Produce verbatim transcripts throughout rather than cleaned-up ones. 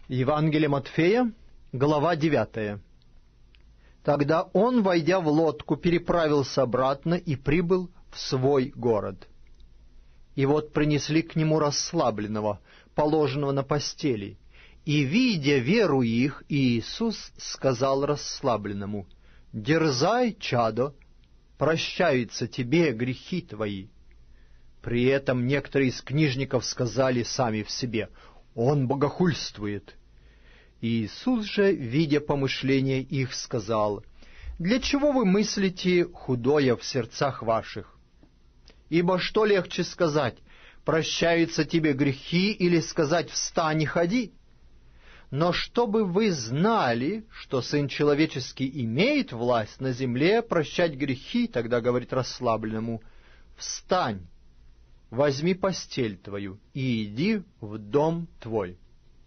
Евангелие Матфея, глава девятая. Тогда он, войдя в лодку, переправился обратно и прибыл в свой город. И вот принесли к нему расслабленного, положенного на постели. И, видя веру их, Иисус сказал расслабленному: «Дерзай, чадо, прощаются тебе грехи твои». При этом некоторые из книжников сказали сами в себе: «Он богохульствует». Иисус же, видя помышления их, сказал: «Для чего вы мыслите худое в сердцах ваших? Ибо что легче сказать: прощаются тебе грехи, или сказать: встань и ходи? Но чтобы вы знали, что Сын Человеческий имеет власть на земле прощать грехи, тогда говорит расслабленному: встань, возьми постель твою и иди в дом твой».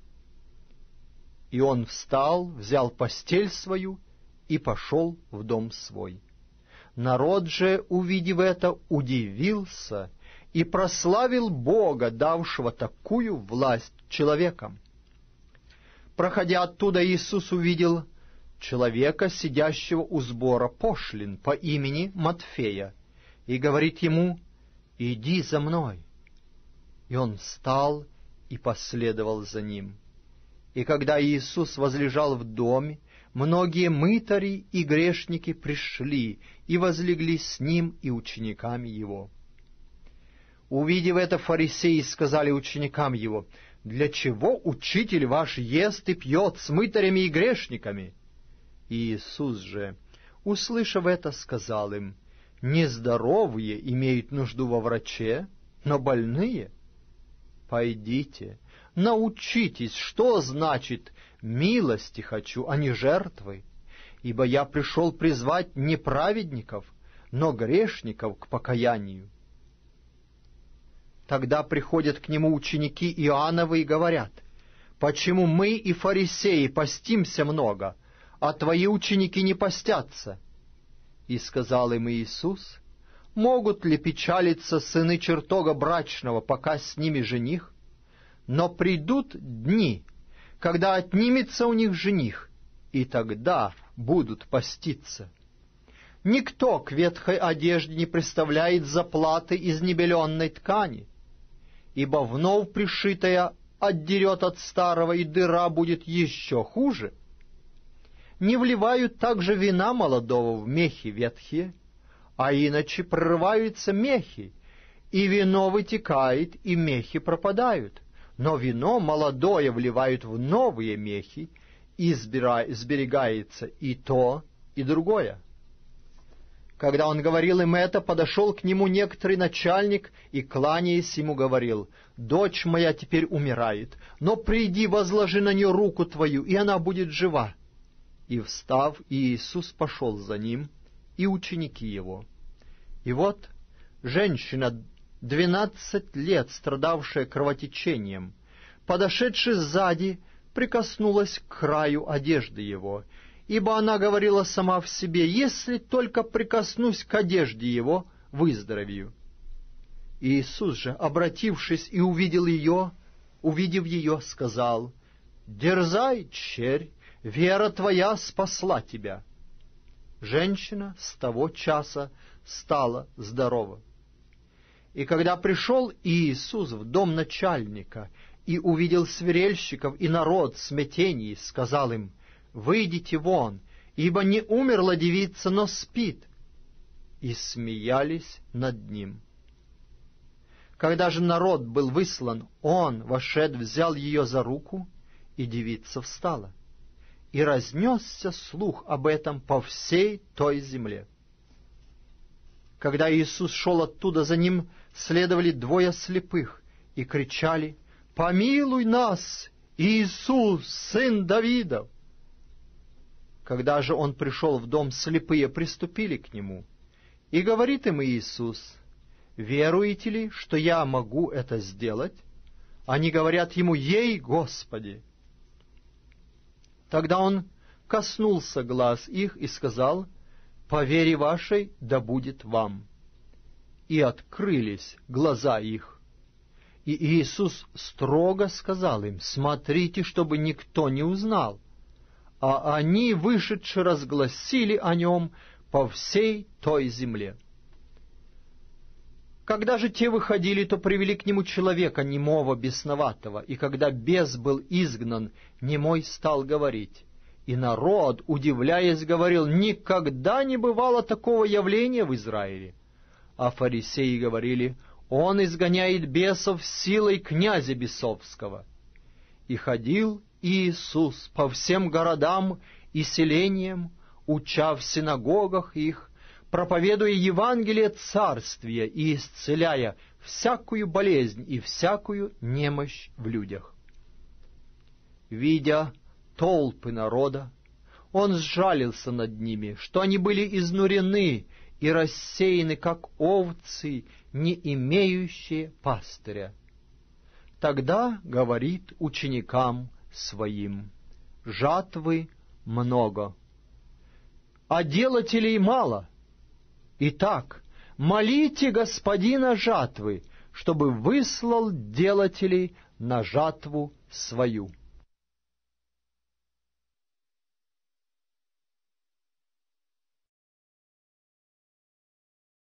И он встал, взял постель свою и пошел в дом свой. Народ же, увидев это, удивился и прославил Бога, давшего такую власть человекам. Проходя оттуда, Иисус увидел человека, сидящего у сбора пошлин, по имени Матфея, и говорит ему: «Иди за мной». И он встал и последовал за ним. И когда Иисус возлежал в доме, многие мытари и грешники пришли и возлегли с ним и учениками его. Увидев это, фарисеи сказали ученикам его: «Для чего учитель ваш ест и пьет с мытарями и грешниками?» Иисус же, услышав это, сказал им: «Нездоровые имеют нужду во враче, но больные. Пойдите, научитесь, что значит «милости хочу, а не жертвы», ибо я пришел призвать не праведников, но грешников к покаянию». Тогда приходят к нему ученики Иоанновы и говорят: «Почему мы и фарисеи постимся много, а твои ученики не постятся?» И сказал им Иисус: «Могут ли печалиться сыны чертога брачного, пока с ними жених? Но придут дни, когда отнимется у них жених, и тогда будут поститься. Никто к ветхой одежде не приставляет заплаты из небеленной ткани, ибо вновь пришитая отдерет от старого, и дыра будет еще хуже. Не вливают также вина молодого в мехи ветхие, а иначе прорываются мехи, и вино вытекает, и мехи пропадают. Но вино молодое вливают в новые мехи, и сберегается и то, и другое». Когда он говорил им это, подошел к нему некоторый начальник и, кланяясь ему, говорил: «Дочь моя теперь умирает, но приди, возложи на нее руку твою, и она будет жива». И, встав, Иисус пошел за ним, и ученики его. И вот женщина, двенадцать лет страдавшая кровотечением, подошедшая сзади, прикоснулась к краю одежды его, ибо она говорила сама в себе: «Если только прикоснусь к одежде его, выздоровею». Иисус же, обратившись и увидел ее, увидев ее, сказал: «Дерзай, черь, вера твоя спасла тебя». Женщина с того часа стала здорова. И когда пришел Иисус в дом начальника и увидел свирельщиков и народ в смятении, сказал им: «Выйдите вон, ибо не умерла девица, но спит». И смеялись над ним. Когда же народ был выслан, он, вошед, взял ее за руку, и девица встала. И разнесся слух об этом по всей той земле. Когда Иисус шел оттуда, за ним следовали двое слепых и кричали: «Помилуй нас, Иисус, сын Давидов!» Когда же он пришел в дом, слепые приступили к нему, и говорит им Иисус: «Веруете ли, что я могу это сделать?» Они говорят ему: «Ей, Господи!» Тогда он коснулся глаз их и сказал: «По вере вашей да будет вам». И открылись глаза их. И Иисус строго сказал им: «Смотрите, чтобы никто не узнал». А они, вышедши, разгласили о нем по всей той земле. Когда же те выходили, то привели к нему человека немого, бесноватого, и когда бес был изгнан, немой стал говорить. И народ, удивляясь, говорил: «Никогда не бывало такого явления в Израиле». А фарисеи говорили: «Он изгоняет бесов силой князя бесовского». И ходил Иисус по всем городам и селениям, уча в синагогах их, проповедуя Евангелие Царствия и исцеляя всякую болезнь и всякую немощь в людях. Видя толпы народа, он сжалился над ними, что они были изнурены и рассеяны, как овцы, не имеющие пастыря. Тогда говорит ученикам своим: жатвы много, а делателей мало. Итак, молите Господина жатвы, чтобы выслал делателей на жатву свою.